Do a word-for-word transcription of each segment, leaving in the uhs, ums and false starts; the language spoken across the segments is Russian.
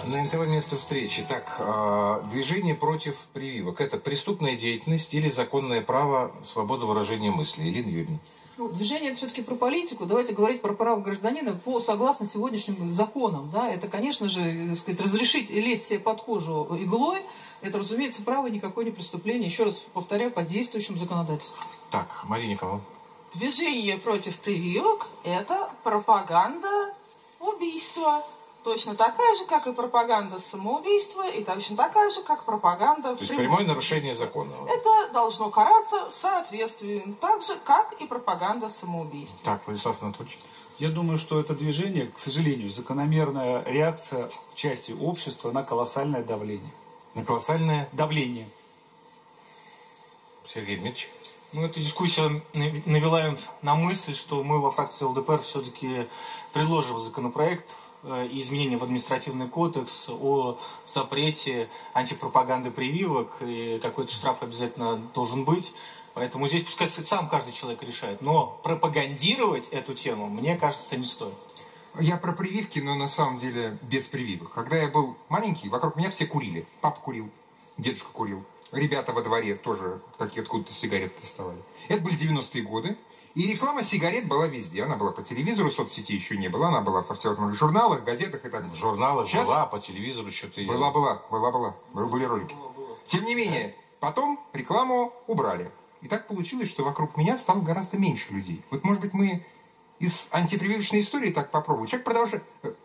На эн тэ вэ место встречи. Так, движение против прививок. Это преступная деятельность или законное право свободы выражения мысли? Елена Юрьевна. Ну, движение это все-таки про политику. Давайте говорить про право гражданина по согласно сегодняшним законам. Да? Это, конечно же, сказать, разрешить лезть себе под кожу иглой. Это, разумеется, право, никакое не преступление. Еще раз повторяю, по действующему законодательству. Так, Мария Николаевна. Движение против прививок – это пропаганда убийства. Точно такая же, как и пропаганда самоубийства, и точно такая же, как пропаганда... То есть прямое нарушение закона. Это должно караться соответственно, так же, как и пропаганда самоубийства. Так, Владислав Анатольевич. Я думаю, что это движение, к сожалению, закономерная реакция части общества на колоссальное давление. На колоссальное... Давление. Сергей Дмитриевич. Ну, эта дискуссия навела на мысль, что мы во фракции эл дэ пэ эр все-таки предложим законопроект и изменения в административный кодекс о запрете антипропаганды прививок, и какой-то штраф обязательно должен быть. Поэтому здесь пускай сам каждый человек решает. Но пропагандировать эту тему, мне кажется, не стоит. Я про прививки, но на самом деле без прививок. Когда я был маленький, вокруг меня все курили. Папа курил, дедушка курил. Ребята во дворе тоже такие откуда-то сигареты доставали. Это были девяностые годы. И реклама сигарет была везде. Она была по телевизору, соцсетей еще не было. Она была во всевозможных журналах, газетах и так далее. В журналах Сейчас была, по телевизору что-то... Была, была, была, была. Были ролики. Тем не менее, потом рекламу убрали. И так получилось, что вокруг меня стало гораздо меньше людей. Вот, может быть, мы из антипрививочной истории так попробуем. Человек продолжает...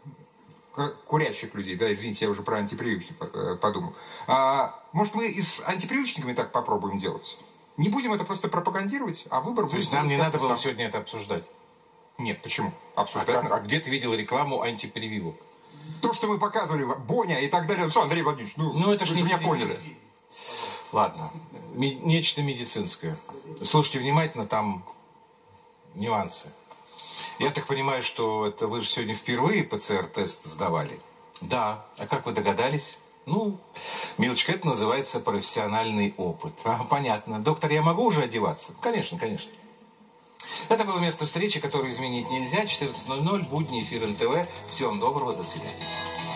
Курящих людей, да, извините, я уже про антипрививочных подумал. А, может, мы и с антипрививочниками так попробуем делать? Не будем это просто пропагандировать, а выбор будет... То есть нам не надо было сегодня это обсуждать? Нет, почему? Обсуждать а, надо. А где ты видел рекламу антипрививок? То, что мы показывали, Боня и так далее. Что, Андрей Владимирович, ну, ну это же не меня поняли. Ладно, нечто медицинское. Слушайте внимательно, там нюансы. Я так понимаю, что это вы же сегодня впервые пэ цэ эр-тест сдавали? Да. А как вы догадались? Ну, милочка, это называется профессиональный опыт. А, понятно. Доктор, я могу уже одеваться? Конечно, конечно. Это было место встречи, которое изменить нельзя. четырнадцать ноль ноль, будни, эфир эн тэ вэ. Всего вам доброго, до свидания.